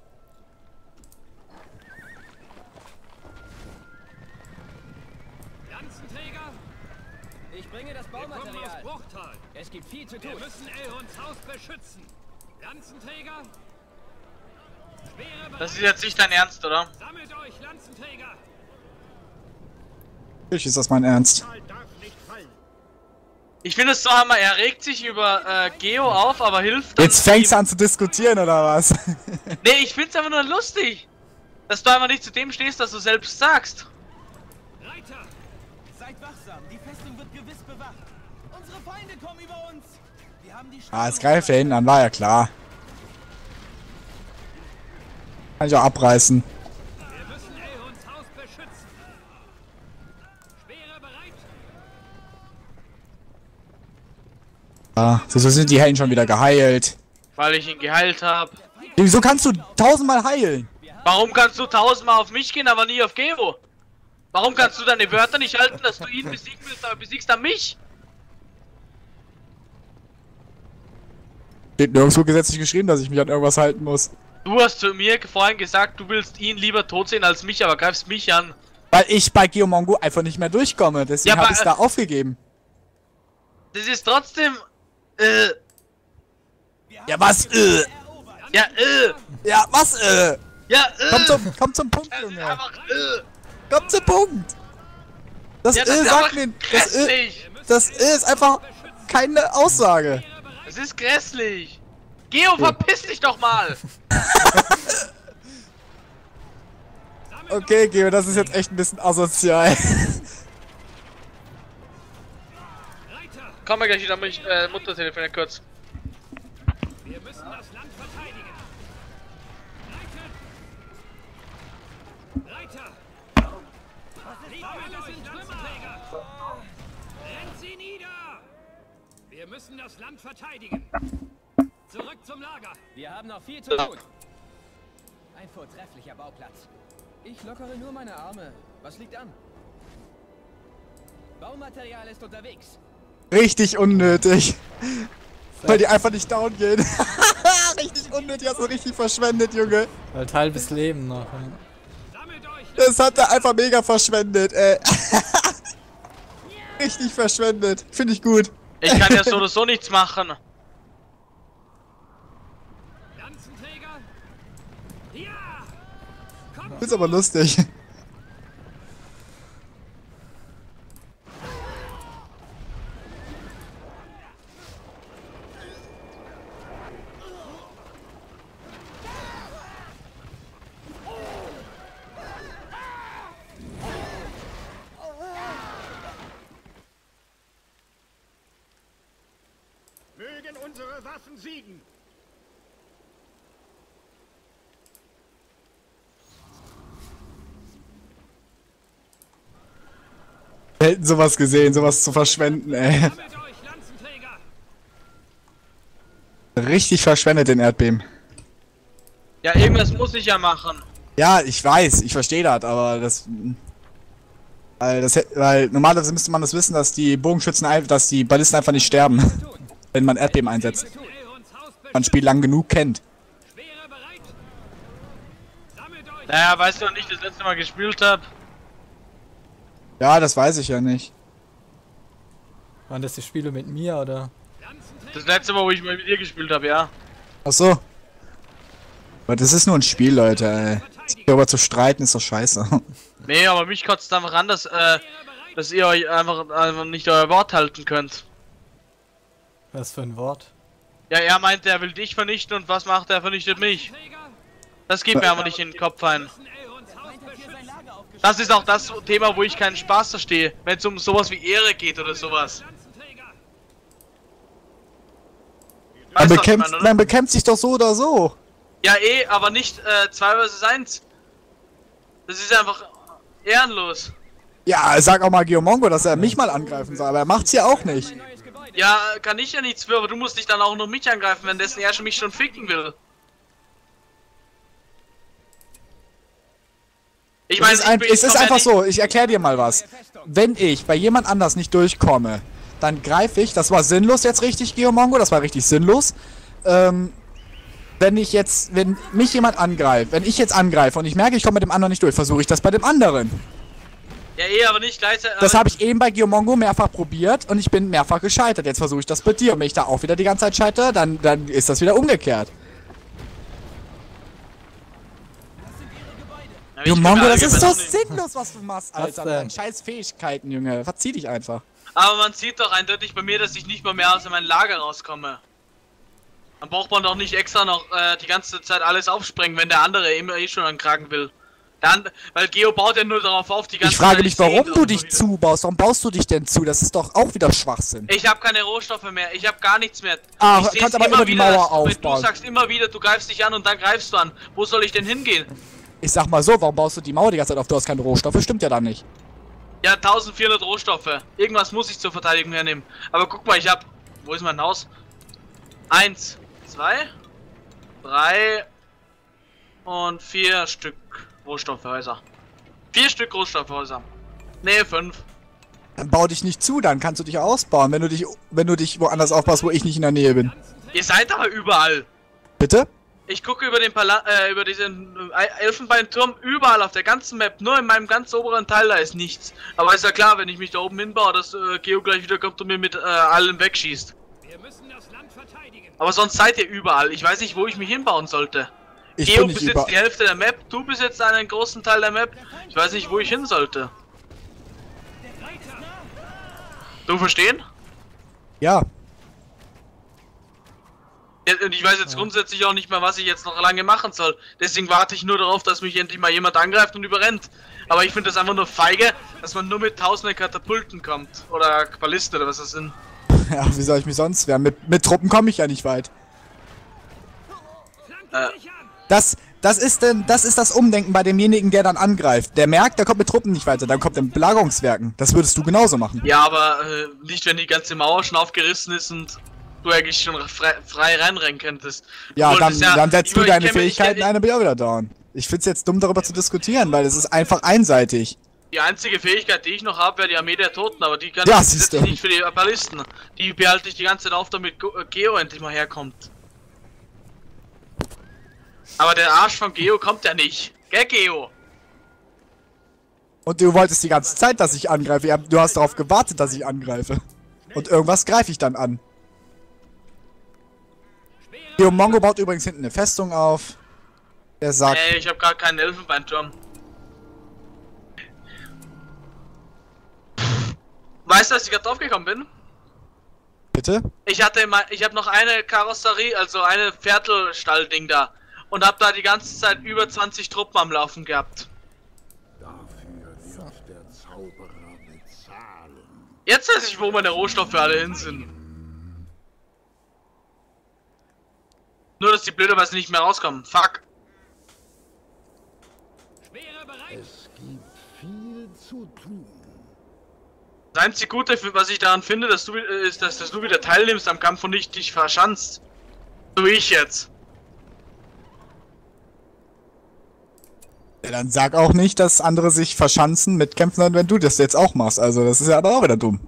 Lanzenträger, Ich bringe das wir kommen aus Baumaterial. Bruchtal. Es gibt viel zu Wir tun. müssen Elrons Haus beschützen. Lanzenträger, Speere bereit. Das ist jetzt nicht dein Ernst, oder? Sammelt euch, Lanzenträger. Natürlich ist das mein Ernst. Tal darf nicht fallen. Ich finde es so hammer, er regt sich über Geo auf, aber hilft dann Jetzt fängst du ihm. an zu diskutieren, oder was? Nee, ich find's einfach nur lustig. Dass du einfach nicht zu dem stehst, was du selbst sagst. Reiter, Seid wachsam, die Festung wird gewiss bewacht. Unsere Feinde kommen über uns. Wir haben die Ah, ist geil für ihn, dann war ja klar. Kann ich auch abreißen. wir müssen Elrons Haus beschützen. Speere bereit. Ah, so sind die Helden schon wieder geheilt. Weil ich ihn geheilt habe. Wieso kannst du 1000-mal heilen? Warum kannst du 1000-mal auf mich gehen, aber nie auf Geo? Warum kannst du deine Wörter nicht halten, dass du ihn besiegen willst, aber besiegst dann mich? Steht nirgendwo gesetzlich geschrieben, dass ich mich an irgendwas halten muss. Du hast zu mir vorhin gesagt, du willst ihn lieber tot sehen als mich, aber greifst mich an. Weil ich bei Geomongo einfach nicht mehr durchkomme, deswegen Ja, habe ich es da aufgegeben. Das ist trotzdem, Ja, was, ja, Ja, was, ja, Komm zum Punkt, Das ist Junge. einfach, Komm zum Punkt. Das Ja, das ist sagt einfach mir, grässlich. das ist einfach keine Aussage. Das ist grässlich. Geo, verpiss dich doch mal. Okay, Geo, das ist jetzt echt ein bisschen asozial. Reiter, Komm mal gleich wieder, mich, Mutter telefoniert kurz. wir müssen das Land verteidigen. Reiter. Alle sind Lanzenträger. Rennt sie nieder. Wir müssen das Land verteidigen. Zurück zum Lager. Wir haben noch viel zu tun. Ein vortrefflicher Bauplatz. Ich lockere nur meine Arme. Was liegt an? Baumaterial ist unterwegs. Richtig unnötig. Weil die einfach nicht down gehen. Richtig unnötig, hast du richtig verschwendet, Junge. Halt halbes Leben noch. Ja. Sammelt euch. Das hat er einfach mega verschwendet, ey. Richtig verschwendet. Finde ich gut. Ich kann ja so oder so nichts machen. Lanzenträger. Ja. Komm. Ist aber lustig. Mögen unsere Waffen siegen. Selten sowas gesehen, sowas zu verschwenden, ey. Sammelt euch, Lanzenträger. Richtig verschwendet den Erdbeben. Ja, irgendwas muss ich ja machen. Ja, ich weiß, ich verstehe das, aber das. Weil normalerweise müsste man das wissen, dass die Bogenschützen, dass die Ballisten einfach nicht sterben, wenn man Erdbeben einsetzt. Elrons Haus Wenn man das Spiel lang genug kennt. Speere bereit. Sammelt euch. Naja, weißt du noch nicht, das letzte Mal gespielt habe? Ja, das weiß ich ja nicht. Waren das die Spiele mit mir oder? Das letzte Mal, wo ich mal mit dir gespielt habe, ja. Ach so. Aber das ist nur ein Spiel, Leute, ey. Sich darüber zu streiten ist doch scheiße. Nee, aber mich kotzt einfach an, dass ihr euch einfach nicht euer Wort halten könnt. Was für ein Wort? Ja, er meint, er will dich vernichten und was macht er? Vernichtet mich. Das geht mir aber nicht in den Kopf ein. Elrons Haus beschützen. Das ist auch das Thema, wo ich keinen Spaß verstehe, wenn es um sowas wie Ehre geht oder sowas. Lanzenträger. Man Weißt du, was ich bekämpft, meine, oder? man bekämpft sich doch so oder so. Ja, aber nicht 2 vs 1. Das ist einfach ehrenlos. Ja, sag auch mal Geomongo, dass er mich mal angreifen soll, aber er macht's ja auch nicht. Ja, kann ich ja nichts für, aber du musst dich dann auch noch mich angreifen, wenn dessen er mich schon ficken will. Ich meine, es ist einfach so, ich erkläre dir mal was. Wenn ich bei jemand anders nicht durchkomme, dann greife ich, das war sinnlos jetzt richtig, Geomongo, das war richtig sinnlos. Wenn mich jemand angreift, wenn ich jetzt angreife und ich merke, ich komme mit dem anderen nicht durch, versuche ich das bei dem anderen. Ja, aber nicht gleichzeitig. Das habe ich eben bei Geomongo mehrfach probiert und ich bin mehrfach gescheitert. Jetzt versuche ich das bei dir. Und wenn ich da auch wieder die ganze Zeit scheitere, dann ist das wieder umgekehrt. Geomongo, das ist so sinnlos, was du machst, Alter. Deine scheiß Fähigkeiten, Junge. Verzieh dich einfach. Aber man sieht doch eindeutig bei mir, dass ich nicht mal mehr aus meinem Lager rauskomme. Dann braucht man doch nicht extra noch die ganze Zeit alles aufsprengen, wenn der andere immer schon ankragen will. Weil Geo baut ja nur darauf auf, die ganze Zeit. Ich frage mich, warum du dich zubaust. Warum baust du dich denn zu? Das ist doch auch wieder Schwachsinn. Ich habe keine Rohstoffe mehr. Ich habe gar nichts mehr. Ah, kannst aber immer die Mauer aufbauen. Du sagst immer wieder, du greifst dich an und dann greifst du an. Wo soll ich denn hingehen? Ich sag mal so, warum baust du die Mauer die ganze Zeit auf? Du hast keine Rohstoffe. Stimmt ja dann nicht. Ja, 1400 Rohstoffe. Irgendwas muss ich zur Verteidigung hernehmen. Aber guck mal, ich hab... Wo ist mein Haus? 1, 2, 3 und 4 Stück Rohstoffhäuser. 4 Stück Rohstoffhäuser. Nee, 5. Dann bau dich nicht zu, dann kannst du dich ausbauen, wenn du dich woanders aufbaust, wo ich nicht in der Nähe bin. Ihr seid aber überall. Bitte? Ich gucke über den über diesen Elfenbeinturm überall auf der ganzen Map. Nur in meinem ganz oberen Teil da ist nichts. Aber ist ja klar, wenn ich mich da oben hinbaue, dass Geo gleich wieder kommt und mir mit allem wegschießt. Wir müssen das Land verteidigen. Aber sonst seid ihr überall. Ich weiß nicht, wo ich mich hinbauen sollte. Ich Geo bin nicht besitzt die Hälfte der Map, du besitzt einen großen Teil der Map. Ich weiß nicht, wo ich hin sollte. Du verstehen? Ja. Und ich weiß jetzt grundsätzlich auch nicht mehr, was ich jetzt noch lange machen soll. Deswegen warte ich nur darauf, dass mich endlich mal jemand angreift und überrennt. Aber ich finde das einfach nur feige, dass man nur mit tausenden Katapulten kommt. Oder Balliste oder was das sind. Ja, wie soll ich mich sonst wehren? Mit Truppen komme ich ja nicht weit. Das ist das Umdenken bei demjenigen, der dann angreift. Der merkt, der kommt mit Truppen nicht weiter, dann kommt in Belagerungswerken. Das würdest du genauso machen. Ja, aber nicht, wenn die ganze Mauer schon aufgerissen ist und du eigentlich schon frei reinrennen könntest. Ja, dann setzt du deine Fähigkeiten ein und bin auch wieder down. Ich find's jetzt dumm, darüber zu diskutieren, weil es ist einfach einseitig. Die einzige Fähigkeit, die ich noch habe, wäre die Armee der Toten, aber die kann ich nicht für die Ballisten. Die behalte ich die ganze Zeit auf, damit Geo endlich mal herkommt. Aber der Arsch von Geo kommt ja nicht. Gell, Geo? Und du wolltest die ganze Zeit, dass ich angreife. Du hast darauf gewartet, dass ich angreife. Und irgendwas greife ich dann an. Geomongo baut übrigens hinten eine Festung auf. Er sagt... Ey, ich habe gar keinen Elfenbeinturm. Weißt du, dass ich gerade draufgekommen bin? Bitte? Ich habe noch eine Karosserie, also eine Viertelstall-Ding da. Und hab da die ganze Zeit über 20 Truppen am Laufen gehabt. Dafür wird der Zauberer bezahlen. Jetzt weiß ich, wo meine Rohstoffe alle hin sind. Nur, dass die blöderweise nicht mehr rauskommen. Fuck. Es gibt viel zu tun. Das einzige Gute, was ich daran finde, ist, dass du wieder teilnimmst am Kampf und nicht dich verschanzt. So wie ich jetzt. Ja, dann sag auch nicht, dass andere sich verschanzen, mitkämpfen, wenn du das jetzt auch machst. Also, das ist ja aber auch wieder dumm.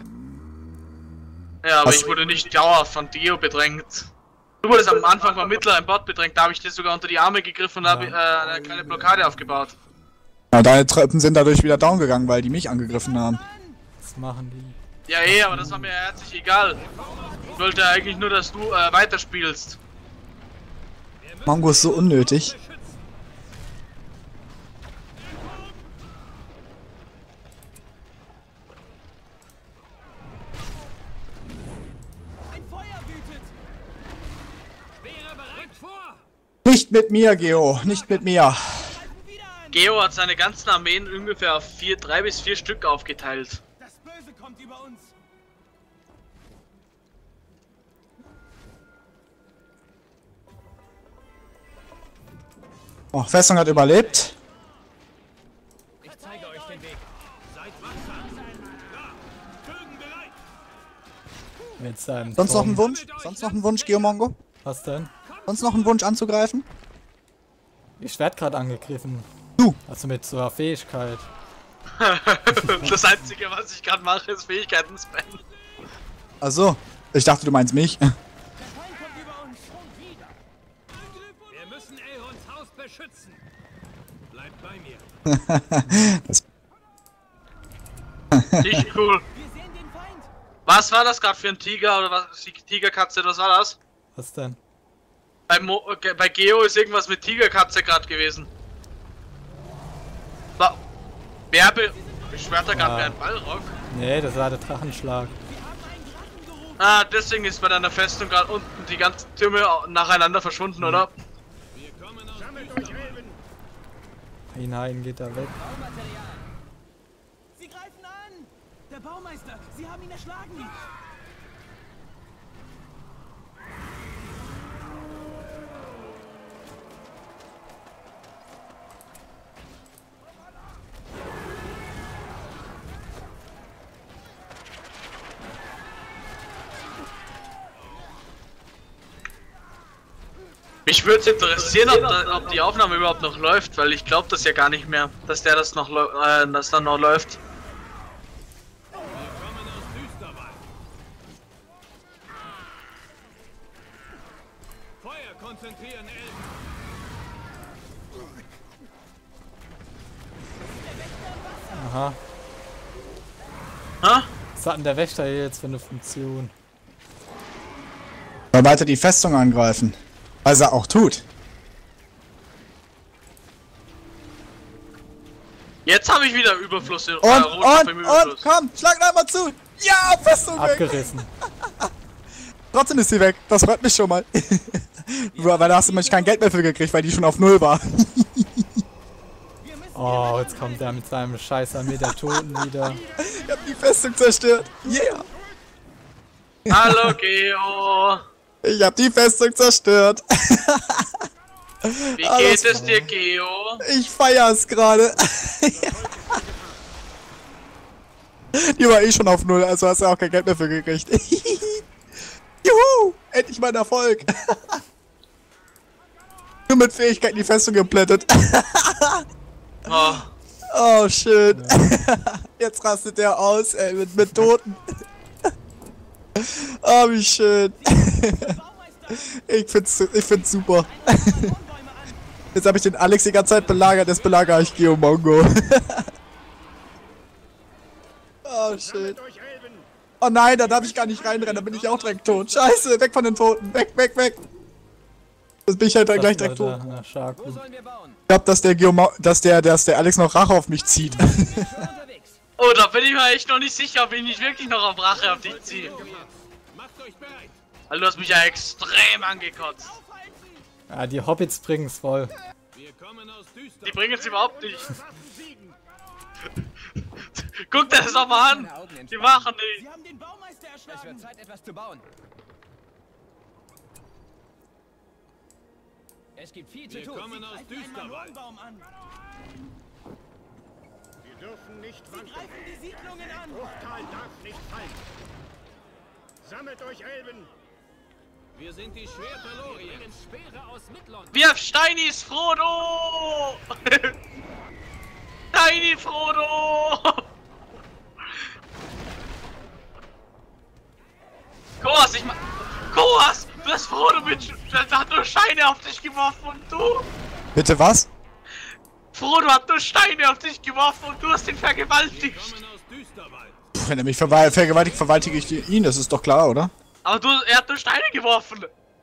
Ja, aber ich wurde nicht dauerhaft von Dio bedrängt. Du wurdest am Anfang vom mittleren Bot bedrängt, da habe ich dir sogar unter die Arme gegriffen und habe eine kleine Blockade aufgebaut. Ja, deine Truppen sind dadurch wieder down gegangen, weil die mich angegriffen haben. Was machen die? Ja, aber das war mir herzlich egal. Ich wollte eigentlich nur, dass du weiterspielst. Mongo ist so unnötig. Nicht mit mir, Geo, nicht mit mir. Geo hat seine ganzen Armeen ungefähr auf 3 bis 4 Stück aufgeteilt. Das Böse kommt über uns. Oh, Festung hat überlebt. Ich zeige euch den Weg. Seid wachsam. Da. Bögen bereit. Mit seinem Sonst noch Turm. ein Wunsch? Sonst noch ein Wunsch, Geomongo? Was denn? Sonst noch ein Wunsch anzugreifen? Ich werd gerade angegriffen. Du. Also mit so einer Fähigkeit. Das Einzige, was ich gerade mache, ist Fähigkeiten spammen. Achso. Ich dachte, du meinst mich. Der Feind kommt über uns schon wieder. Wir müssen Elrons Haus beschützen. Bleibt bei mir. Nicht cool. Wir sehen den Feind. Was war das gerade für ein Tiger oder was? Die Tigerkatze, was war das? Was denn? Bei Geo ist irgendwas mit Tigerkatze gerade gewesen. Wer beschwert da gerade wie ein Ballrock? Nee, das war der Drachenschlag. Ah, deswegen ist bei deiner Festung gerade unten die ganzen Türme nacheinander verschwunden, oder? Wir kommen aus Sammelt euch, Elben! Hinein geht er weg. Baumaterial. Sie greifen an. Der Baumeister. Sie haben ihn erschlagen. Mich würde es interessieren, ob die Aufnahme überhaupt noch läuft, weil ich glaube das ja gar nicht mehr, dass das noch das dann noch läuft. Wir kommen aus Düsterwald. Feuer konzentrieren, Elben. Aha. Ha? Was hat denn der Wächter hier jetzt für eine Funktion? Soll weiter die Festung angreifen. Was er auch tut. Jetzt habe ich wieder Überfluss. Und, komm, schlag einmal zu. Ja, Festung weg. Abgerissen. Trotzdem ist sie weg. Das freut mich schon mal. Weil da hast du nämlich kein Geld mehr für gekriegt, weil die schon auf 0 war. Oh, jetzt kommt er mit seinem scheiß Armee der Toten wieder. Ich hab die Festung zerstört. Yeah. Hallo Geo! Ich hab die Festung zerstört. Wie Alles geht es dir, Geo? Ich feier's gerade. Die war eh schon auf 0, also hast du auch kein Geld mehr für gekriegt. Juhu! Endlich mein Erfolg. Nur mit Fähigkeiten die Festung geplättet. Oh, Oh, schön. Jetzt rastet der aus, ey, mit Toten. Oh, wie schön. Ich find's super. Jetzt habe ich den Alex die ganze Zeit belagert, jetzt belagere ich Geomongo. Oh, schön. Sammelt euch, Elben! Oh nein, da darf ich gar nicht reinrennen, da bin ich auch direkt tot. Scheiße, weg von den Toten. Weg, weg, weg. Das bin ich halt dann gleich direkt tot. Na, Schaku. Wo sollen wir bauen? Ich glaub, dass der Alex noch Rache auf mich zieht. Schon unterwegs. oh, da bin ich mir echt noch nicht sicher, ob ich nicht wirklich noch auf Rache auf dich ziehe. Macht euch bereit. Also, du hast mich ja extrem angekotzt. Ja, die Hobbits bringen's voll. Wir kommen aus Die Düsterwald. bringen es überhaupt nicht. Guck dir das doch mal an. Meine Augen Die entspannen. machen nicht. Sie haben den Baumeister erschlagen. Es wird Zeit, etwas zu bauen. Es gibt viel zu Wir tun. kommen aus Sie greifen einen Düsterwald. Malonbaum an. Wir dürfen nicht Sie wanken. greifen die Siedlungen an. Bruchtal darf nicht fallen. Sammelt euch, Elben! Wir sind die Schwerter Loriens. Speere aus Midlond. Wirf Steinis, Frodo! Steini, Frodo! Koas, Koas! Du hast Frodo der hat nur Steine auf dich geworfen und du! Bitte was? Frodo hat nur Steine auf dich geworfen und du hast ihn Wir vergewaltigt! kommen aus Düsterwald. Wenn er mich vergewaltigt, vergewaltige ich ihn, das ist doch klar, oder? Aber er hat nur Steine geworfen!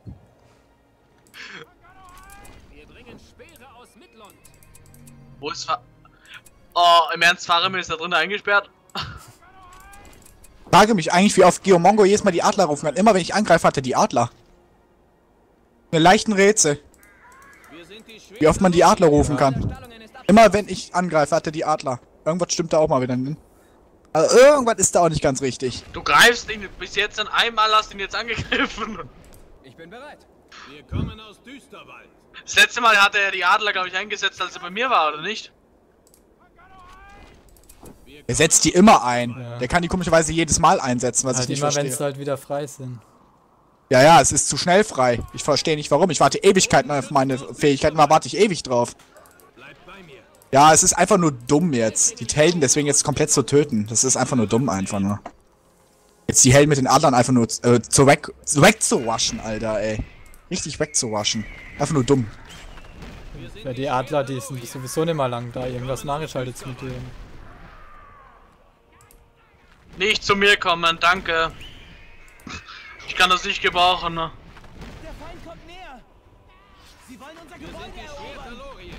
Wir bringen Speere aus Midlond. Wo ist Oh, im Ernst, Faramir ist da drin eingesperrt? Ich frage mich eigentlich, wie oft Geomongo jedes Mal die Adler rufen kann. Immer wenn ich angreife, hat er die Adler. Eine leichten Rätsel, Wir sind die Schwerter wie oft man die Adler rufen kann. Stallungen ist ab. Immer wenn ich angreife, hat er die Adler. Irgendwas stimmt da auch mal wieder nicht. Also irgendwas ist da auch nicht ganz richtig. Du greifst ihn bis jetzt an einmal, hast ihn jetzt angegriffen. Ich bin bereit. Wir kommen aus Düsterwald. Das letzte Mal hat er die Adler, glaube ich, eingesetzt, als er bei mir war, oder nicht? Er setzt die immer ein. Ja. Der kann die komischerweise jedes Mal einsetzen, was Halt ich nicht immer, wenn verstehe. sie halt wieder frei sind. Ja, ja, es ist zu schnell frei. Ich verstehe nicht warum. Ich warte Ewigkeiten auf meine Fähigkeiten, da warte ich ewig drauf. Bleibt bei mir. Ja, es ist einfach nur dumm jetzt. Die Helden deswegen jetzt komplett zu töten. Das ist einfach nur dumm, einfach nur. Jetzt die Helden mit den Adlern einfach nur wegzuwaschen, Alter, ey. Richtig wegzuwaschen. Einfach nur dumm. Ja, die Adler, die sind sowieso nicht mal lang da. Irgendwas nachgeschaltet mit denen. Nicht zu mir kommen, danke. Ich kann das nicht gebrauchen, ne? Der Feind kommt näher. Sie wollen unser Gebäude Schwerter erobern. Loriens.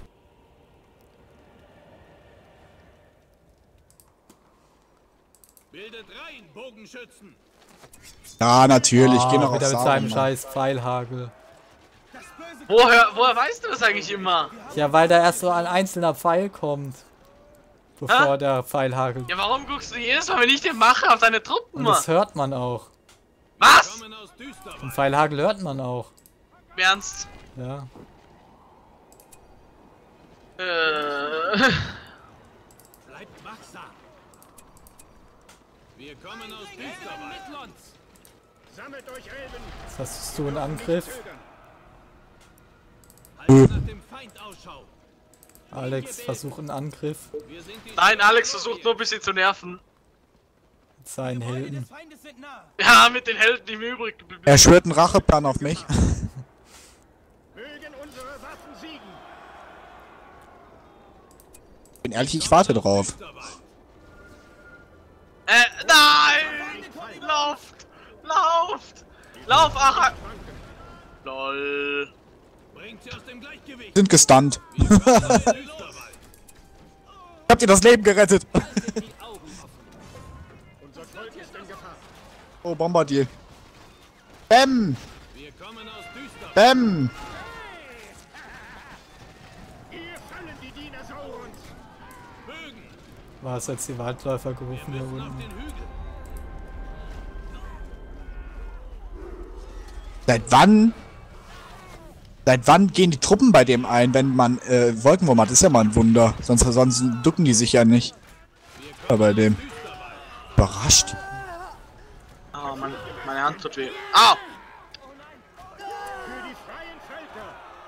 Bildet rein, Bogenschützen. Ja, natürlich. Geh noch Ah, auf wieder mit seinem Saruman. scheiß Pfeilhagel. Das böse Woher weißt du das eigentlich immer? Ja, weil da erst so ein einzelner Pfeil kommt. Bevor der Pfeilhagel. Ja, warum guckst du jedes Mal, wenn ich den mache, auf deine Truppen? Und das hört man auch. Was? Kommen aus Düsterwald. Den Pfeilhagel hört man auch. Im Ernst? Ja. Bleibt wachsam. Wir kommen aus Düsterwald. Sammelt euch, Elben! Was hast du, einen Angriff? Zögern! Haltet nach dem Feind Ausschau. Alex, versuch einen Angriff Wir sind die Nein, Alex versucht nur ein bisschen zu nerven. mit seinen Gebäude Helden. des Feindes sind nah. Ja, mit den Helden, die mir übrig geblieben Er schwört einen Racheplan auf mich. Mögen unsere Waffen siegen! Bin ehrlich, ich warte drauf. Düsterwald. Nein! Lauft! Lauft! Lauf, ach! LOL. Bringt sie aus dem Gleichgewicht. Sind gestunt. Wir kommen aus Düsterwald. Habt ihr das Leben gerettet? Unser Volk ist in Gefahr! Oh, Bombardier. Bäm! Wir kommen aus Düsterwald. Bäm! Hier fallen die Diener Saurons! Bögen. War es jetzt die Waldläufer gerufen hier Müssen auf unten? den Hügel. Seit wann? Seit wann gehen die Truppen bei dem ein, wenn man Wolkenwurm hat? Das ist ja mal ein Wunder. Sonst ducken die sich ja nicht. Aber bei dem. Überrascht. Oh Mann, meine Hand tut weh. Au! Für die freien Völker!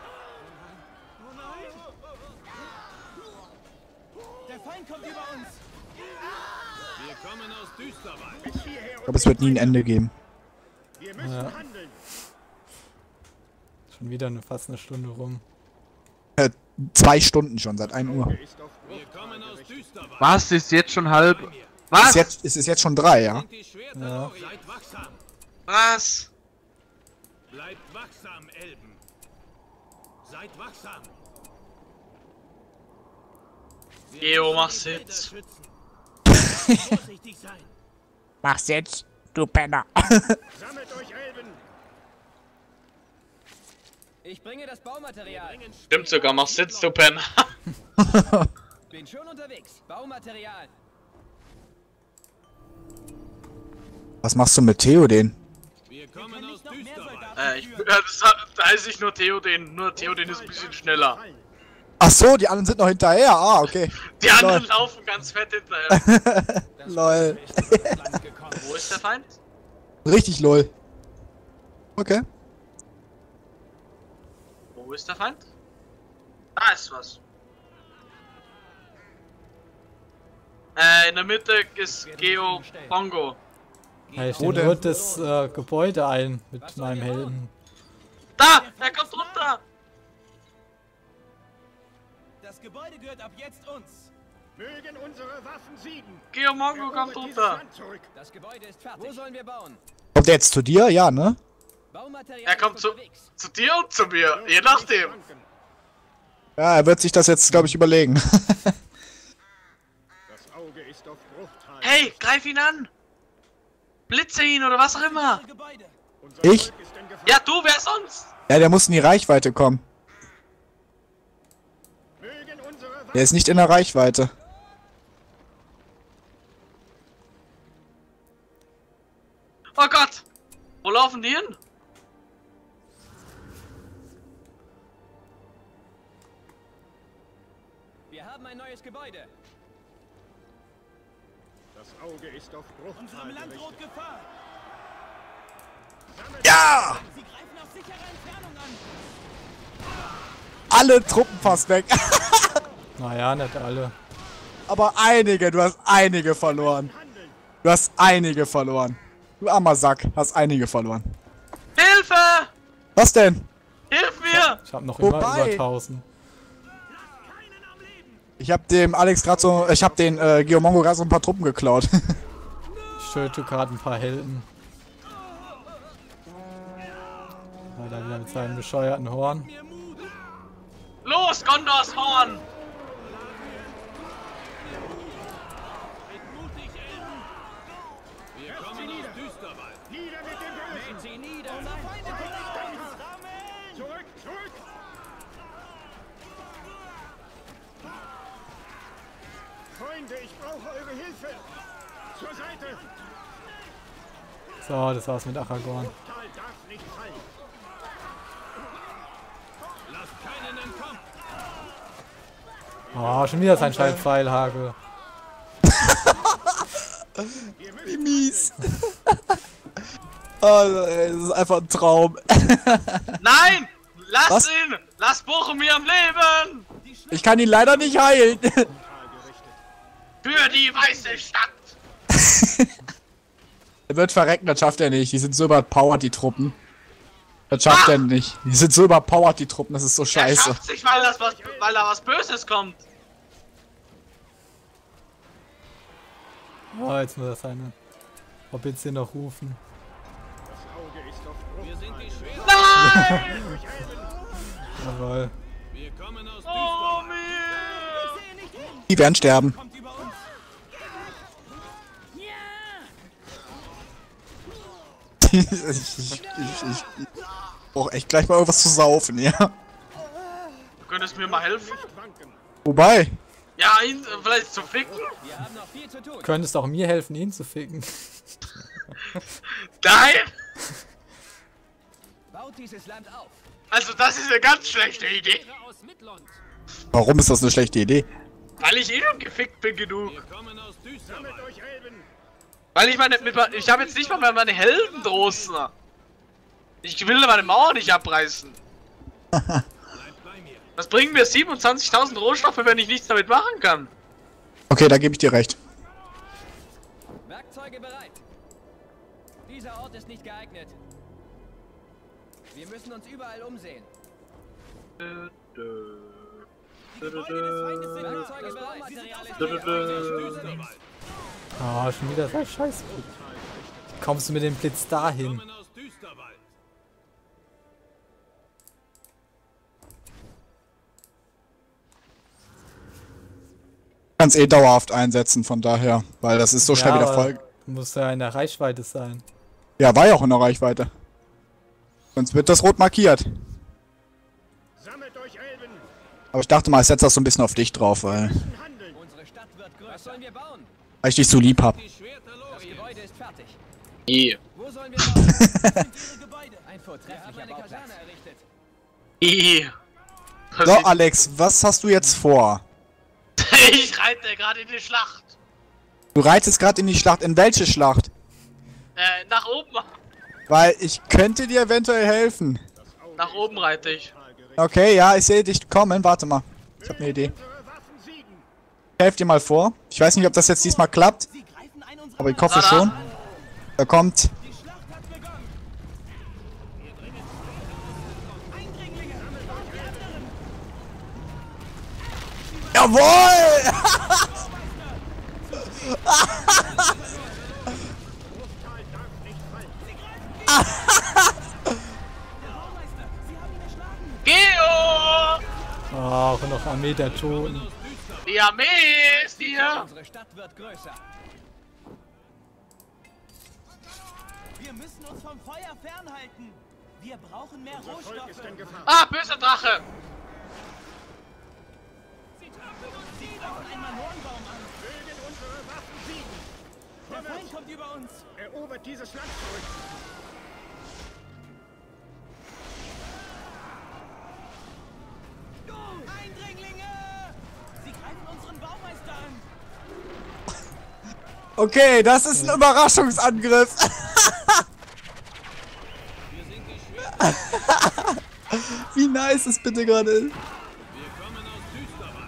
Der Feind kommt über uns. Wir kommen aus Düsterwald. Bis hierher Ich glaube, es wird nie ein Ende geben. Wir müssen Ja. handeln! Schon wieder fast eine Stunde rum. 2 Stunden schon, seit 1 Uhr. Ist auf Wir kommen aus Düsterwald. Was? Ist jetzt schon halb? Es Was? ist jetzt schon 3, ja? Sind die Schwerter Ja. Loriens. Seid wachsam. Was? Bleibt wachsam, Elben. Seid wachsam. Wir Geo, müssen mach die Felder Sitz. schützen. Vorsichtig sein. Mach's jetzt, du Penner. Sammelt euch, Elben! Ich bringe das Baumaterial. Stimmt sogar, mach Sitz, du Pen. Bin schon unterwegs. Baumaterial. Was machst du mit Theoden? Wir kommen Können aus nicht noch mehr Düsterwald. Soldaten Ich, führen. da heißt ich nur Theoden. Nur Theoden ist ein bisschen schneller. Ach so, die anderen sind noch hinterher. Ah, okay. Die anderen Lol. laufen ganz fett hinterher. Lol. Wo ist der Feind? Richtig lol. Okay. Wo ist der Feind? Da ist was. In der Mitte ist Geo Bongo. Ja, ich Wo nehme denn? nur das Gebäude ein mit meinem Helden. Da! Er kommt runter! Das Gebäude gehört ab jetzt uns. Mögen unsere Waffen siegen! Geo Mongo kommt Erobert dieses runter. Land zurück! Das Gebäude ist fertig. Wo sollen wir bauen? Kommt der jetzt zu dir? Ja, ne? Baumaterial Er kommt ist zu, unterwegs. zu dir und zu mir, je nachdem. Wanken. Ja, er wird sich das jetzt, glaube ich, überlegen. Das Auge ist auf Bruchtal. Hey, greif ihn an! Blitze ihn oder was auch immer! Unsere Gebäude. Unser Ich? Volk ist in Gefahr. Ja, du, wer sonst? Ja, der muss in die Reichweite kommen. Mögen unsere Waffen Der ist nicht in der Reichweite. Oh Gott! Wo laufen die hin? haben ein neues Gebäude. Das Auge ist auf Bruchtal Unserem Land droht gerichtet. Gefahr. Ja! Sie greifen aus sicherer Entfernung an. Alle Truppen fast weg. Naja, nicht alle. Aber einige, du hast einige verloren. Handeln! Du hast einige verloren. Du armer Sack, hast einige verloren. Hilfe! Was denn? Hilf mir! Ich habe noch immer Wobei- über 1000. Ich hab dem Alex gerade so, ich hab den Geomongo gerade so ein paar Truppen geklaut. Ich töte gerade ein paar Helden. Weil er wieder mit seinem bescheuerten Horn. Los, Gondors Horn! Mutig, Elben. Wir kommen aus Düsterwald. Nieder mit dem Bösen! Sie nieder. Zurück, zurück! Freunde, ich brauche eure Hilfe! Zur Seite! So, das war's mit Aragorn. Bruchtal darf nicht fallen! Lasst keinen entkommen. Oh, schon wieder sein scheiß Pfeilhagel. Wie mies. Oh, ey, das ist einfach ein Traum. Nein! Lass Was? ihn! Lass Boromir am Leben! Ich kann ihn leider nicht heilen. Für die weiße Stadt! Er wird verrecken, das schafft er nicht. Die sind so überpowered, die Truppen. Das schafft er nicht. Die sind so überpowered, die Truppen, das ist so Er scheiße. schafft sich, weil da was Böses kommt. Oh, jetzt muss er seine Hobbits hier noch rufen. Das Auge ist auf Wir sind die Schweren. Nein! Jawohl. Wir kommen aus Düsterwald. Boromir! Die werden sterben. Kommt über uns. Ich brauch echt gleich mal irgendwas zu saufen, ja. Du könntest mir mal helfen? wanken! Wobei, Ja, ihn vielleicht zu ficken? Wir haben noch viel zu tun. Könntest auch mir helfen, ihn zu ficken. Nein! Baut dieses Land auf. Also das ist eine ganz schlechte Idee. Aus Midlund. warum ist das eine schlechte Idee? Weil ich eh schon gefickt bin genug. Wir kommen aus Düsterwald. Sammelt euch Elben! Weil ich ich habe jetzt nicht mal mehr meine Helden draußen. Ich will meine Mauer nicht abreißen. Bleibt bei mir. Was bringen mir 27.000 Rohstoffe, wenn ich nichts damit machen kann? Okay, da gebe ich dir recht. Werkzeuge bereit. Dieser Ort ist nicht geeignet. Wir müssen uns überall umsehen. Werkzeuge bereit. Material ist Düsterwald. Oh, schon wieder sein Scheiß. Kommst du mit dem Blitz dahin? Kommen aus Düsterwald. Kannst eh dauerhaft einsetzen, von daher, weil das ist so schnell wieder aber voll. Muss ja in der Reichweite sein. Ja, war ja auch in der Reichweite. Sonst wird das rot markiert. Sammelt euch Elben! Aber ich dachte mal, ich setze das so ein bisschen auf dich drauf, weil Handeln! Unsere Stadt wird größer. Was sollen wir bauen? ich dich so lieb hab. Die Schwerter Das los. Gebäude ist fertig. I. Wo sollen wir bauen? Das sind ihre Gebäude. Ein vortrefflicher Bauplatz. Errichtet. I. So, Alex, was hast du jetzt vor? Ich reite gerade in die Schlacht. Du reitest gerade in die Schlacht. In welche Schlacht? Nach oben. Weil ich könnte dir eventuell helfen. Nach oben reite ich. Okay, ja, ich sehe dich kommen. Warte mal. Ich habe eine Idee. Unsere Waffen siegen! Ich helfe dir mal vor. Ich weiß nicht, ob das jetzt diesmal klappt, Sie greifen ein unserer aber ich hoffe Na, na. schon. Da kommt. Die Schlacht hat begonnen. Wir dringen Eindringlinge. Jawohl! Geo! Oh, und noch Armee der Toten. Die Armee ist hier. Unsere Stadt wird größer. Wir müssen uns vom Feuer fernhalten. Wir brauchen mehr Volk ist Rohstoffe. in Gefahr! Ah, böser Drache. Sie trampeln uns nieder von einem Hornbaum an. Mögen unsere Waffen siegen! Der Feind kommt über uns. Erobert dieses Land zurück! Eindringlinge! Sie greifen uns Okay, das ist ein Überraschungsangriff. Wie nice es bitte gerade ist. Wir kommen aus Düsterwald.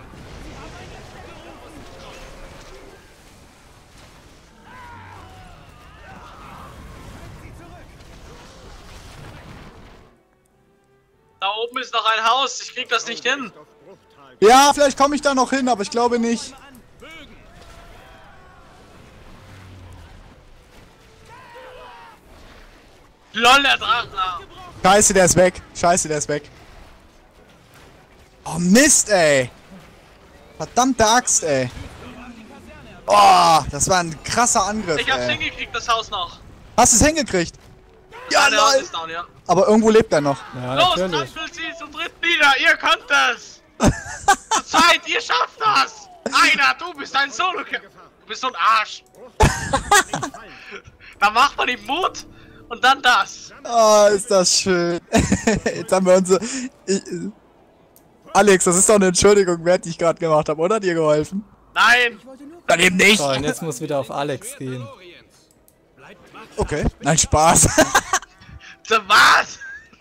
Da oben ist noch ein Haus, ich krieg das nicht hin. Auf Bruchtal. Ja, vielleicht komme ich da noch hin, aber ich glaube nicht. LOL, der Drachen. Scheiße, der ist weg. Scheiße, der ist weg. Oh, Mist, ey. Verdammte Axt, ey. Oh, das war ein krasser Angriff, Ich hab's ey. hingekriegt, das Haus noch. Hast du es hingekriegt? Ja, Der Haus lol. ist down, ja. Aber irgendwo lebt er noch. Ja, Los, natürlich. trampelt sie zum dritten nieder, ihr könnt es! Zur Zeit, ihr schafft das! Einer, du bist ein solo Du bist so ein Arsch! Da macht man ihm Mut und dann das! Oh, ist das schön. Jetzt haben wir unsere... Alex, das ist doch eine Entschuldigung wert, die ich gerade gemacht habe, oder? Dir geholfen? Nein! Dann eben nicht. So, und jetzt muss wieder auf Alex gehen. Okay, nein, Spaß. Was?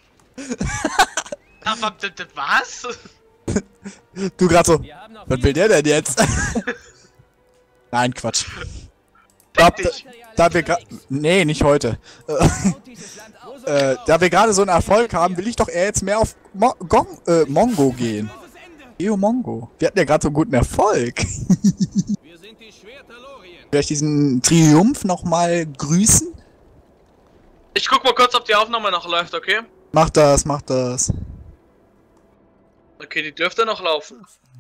Was? Du grad so, Wir haben noch was will der denn jetzt? Nein, Quatsch. Fick dich! Da wir gerade... Nee, nicht heute. dieses Land aus. Da wir gerade so einen Erfolg haben, will ich doch eher jetzt mehr auf Mongo gehen. Mongo. Wir hatten ja gerade so einen guten Erfolg. Wir sind die Schwerter Loriens. Vielleicht diesen Triumph nochmal grüßen? Ich guck mal kurz, ob die Aufnahme noch läuft, okay? Mach das, mach das. Okay, die dürfte noch laufen.